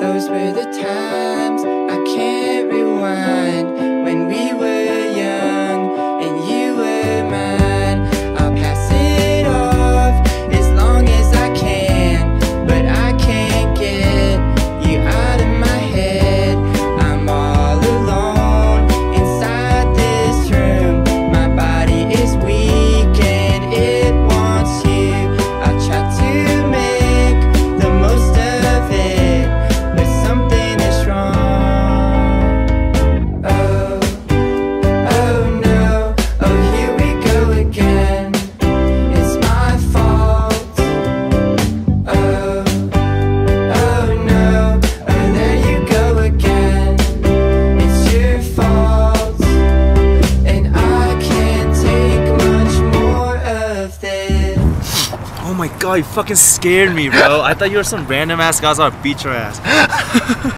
Those were the times I can't rewind, when we were young and you were mine. I'll pass it off as long as I can, but I can't get you out of my head. I'm all alone inside this room. My body is weak and it wants you. I'll try to make the most of it, but something is wrong. Oh, oh no, oh here we go again. It's my fault. Oh, oh no, oh there you go again. It's your fault, and I can't take much more of this. Oh my god, you fucking scared me, bro. I thought you were some random ass guy, so I'd beat your ass.